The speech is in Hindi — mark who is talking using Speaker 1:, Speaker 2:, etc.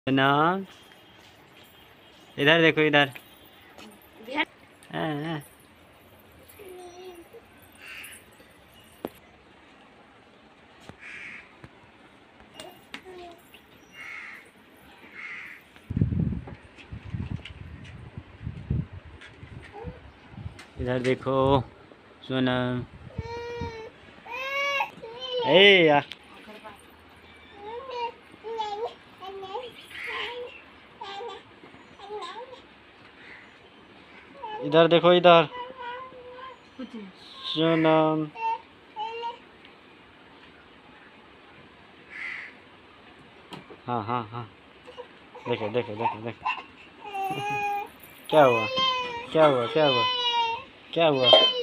Speaker 1: नाम इधर देखो इधर। हाँ। इधर देखो सोनम। ए या इधर देखो इधर सोनम। हाँ हाँ हाँ, देखो देखो देखो देखो। क्या हुआ क्या हुआ क्या हुआ क्या हुआ?